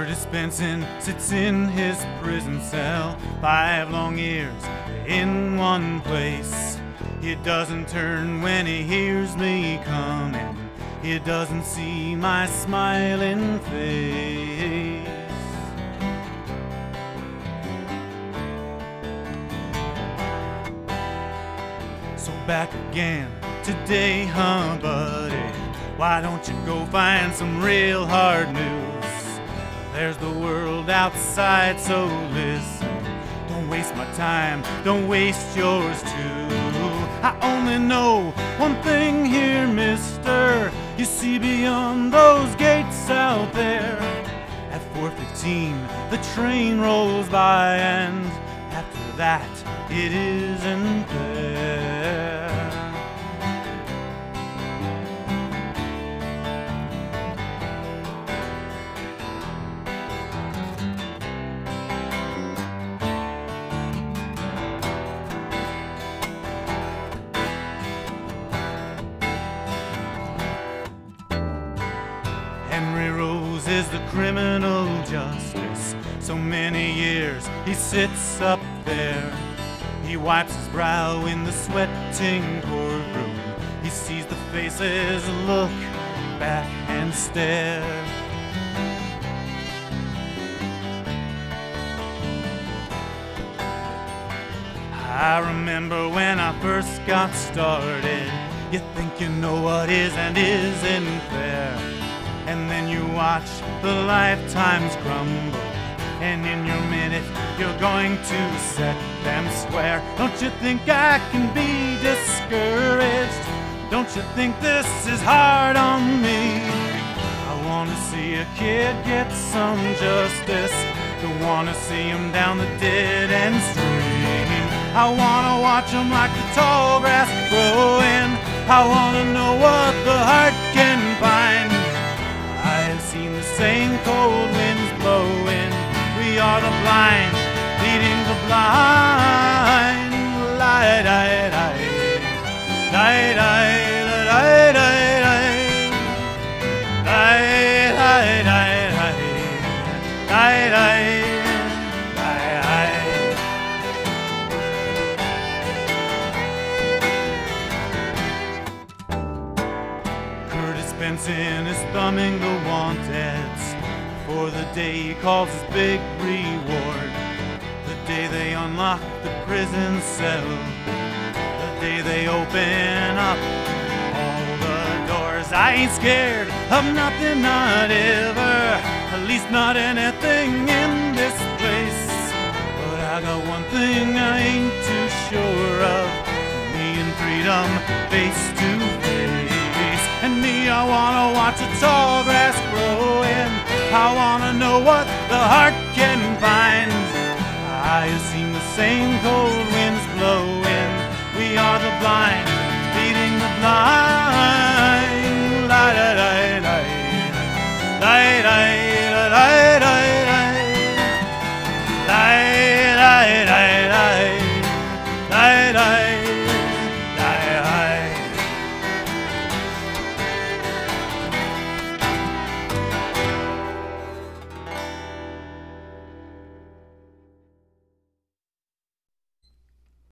Curtis Benson sits in his prison cell, 5 long years in one place. He doesn't turn when he hears me coming. He doesn't see my smiling face. So back again today, huh, buddy? Why don't you go find some real hard news? There's the world outside, so listen. Don't waste my time, don't waste yours too. I only know one thing here, mister. You see beyond those gates out there. At 4:15 the train rolls by, and after that it isn't there. Henry Rose is the criminal justice. So many years he sits up there. He wipes his brow in the sweating courtroom. He sees the faces look back and stare. I remember when I first got started. You think you know what is and isn't fair. And then you watch the lifetimes crumble, and in your minute you're going to set them square. Don't you think I can be discouraged? Don't you think this is hard on me? I want to see a kid get some justice. Don't want to see him down the dead end stream. I want to watch him like the tall grass growing. I want to know what the heart can find. Seen the same cold winds blowing. We are the blind leading the blind. Light, light, light, light, light, light, light, light, light, light. Curtis Benson is thumbing the want-ads for the day he calls his big reward. The day they unlock the prison cell. The day they open up all the doors. I ain't scared of nothing, not ever. At least not anything in this place. But I got one thing I ain't too sure of. Me and freedom face to face. And me, I wanna watch the tall grass growing. I wanna know what the heart can find. I have seen the same cold winds blowing. We are the blind leading the blind.